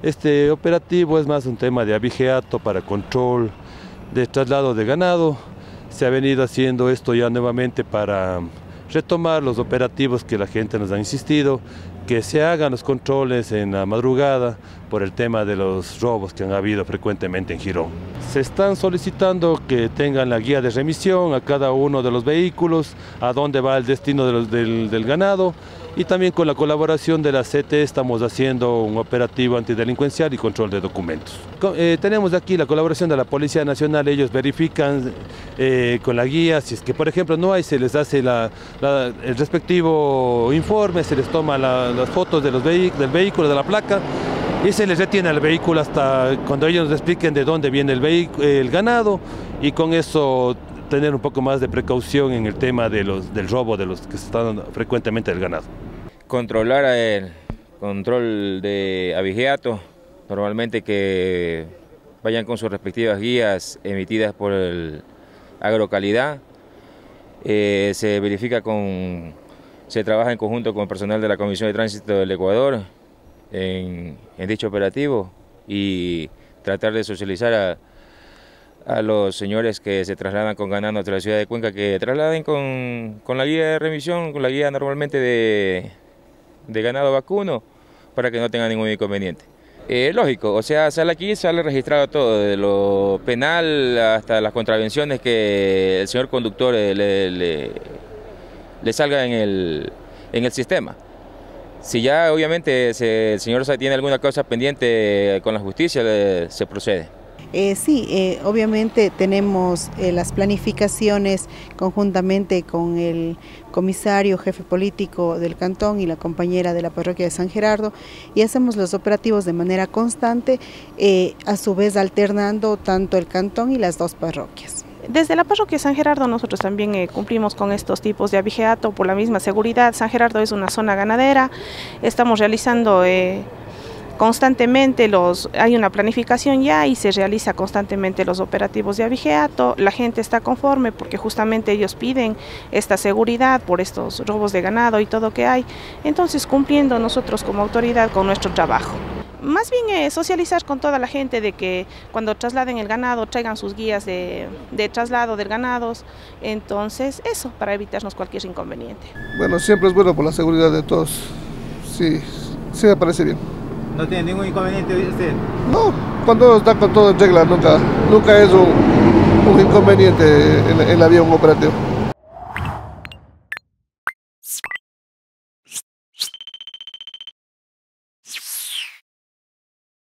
Este operativo es más un tema de abigeato para control de traslado de ganado. Se ha venido haciendo esto ya nuevamente para retomar los operativos que la gente nos ha insistido, que se hagan los controles en la madrugada por el tema de los robos que han habido frecuentemente en Girón. Se están solicitando que tengan la guía de remisión a cada uno de los vehículos, a dónde va el destino del ganado, y también con la colaboración de la CT estamos haciendo un operativo antidelincuencial y control de documentos. Tenemos aquí la colaboración de la Policía Nacional. Ellos verifican con la guía, si es que por ejemplo no hay, se les hace el respectivo informe, se les toma las fotos de del vehículo, de la placa, y se les retiene al vehículo hasta cuando ellos nos expliquen de dónde viene el ganado, y con eso tener un poco más de precaución en el tema del robo de los que se están frecuentemente del ganado. Controlar el control de abigeato, normalmente que vayan con sus respectivas guías emitidas por el Agrocalidad. Se verifica se trabaja en conjunto con el personal de la Comisión de Tránsito del Ecuador en dicho operativo, y tratar de socializar a los señores que se trasladan con ganado hacia la ciudad de Cuenca, que trasladen con la guía de remisión, con la guía normalmente de ganado vacuno, para que no tengan ningún inconveniente. Lógico, o sea, sale aquí, sale registrado todo, de lo penal hasta las contravenciones que el señor conductor le salga en el sistema. Si ya obviamente el señor tiene alguna causa pendiente con la justicia, se procede. Sí, obviamente tenemos las planificaciones conjuntamente con el comisario jefe político del cantón y la compañera de la parroquia de San Gerardo, y hacemos los operativos de manera constante, a su vez alternando tanto el cantón y las dos parroquias. Desde la parroquia de San Gerardo nosotros también cumplimos con estos tipos de abigeato por la misma seguridad. San Gerardo es una zona ganadera, estamos realizando constantemente hay una planificación ya, y se realiza constantemente los operativos de abigeato. La gente está conforme porque justamente ellos piden esta seguridad por estos robos de ganado y todo que hay. Entonces, cumpliendo nosotros como autoridad con nuestro trabajo. Más bien socializar con toda la gente de que cuando trasladen el ganado traigan sus guías de traslado del ganado. Entonces eso, para evitarnos cualquier inconveniente. Bueno, siempre es bueno por la seguridad de todos. Sí, sí me parece bien. ¿No tiene ningún inconveniente usted? No, cuando está con todo en regla, nunca es un inconveniente en la vía un operativo.